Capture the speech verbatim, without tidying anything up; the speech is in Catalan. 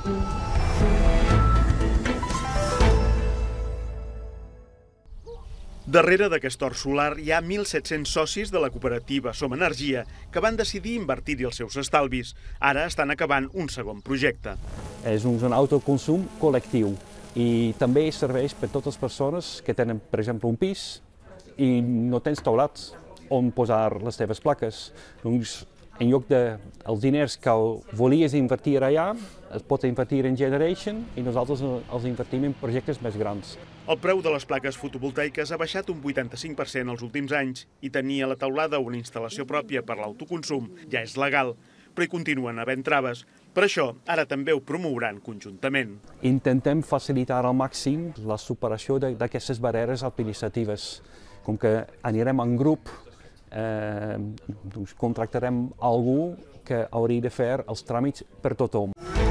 Darrere d'aquest hort solar hi ha mil set-cents socis de la cooperativa Som Energia que van decidir invertir-hi els seus estalvis. Ara estan acabant un segon projecte. És un autoconsum col·lectiu i també serveix per a totes les persones que tenen, per exemple, un pis i no tens teulats on posar les teves plaques. Doncs, en lloc dels diners que volies invertir allà, es pot invertir en Generation i nosaltres els invertim en projectes més grans. El preu de les plaques fotovoltaiques ha baixat un vuitanta-cinc per cent els últims anys i tenir a la teulada una instal·lació pròpia per l'autoconsum ja és legal, però hi continuen havent traves. Per això, ara també ho promouran conjuntament. Intentem facilitar al màxim la superació d'aquestes barreres administratives. Com que anirem en grup, eh, doncs contractarem algú que hauria de fer els tràmits per tothom.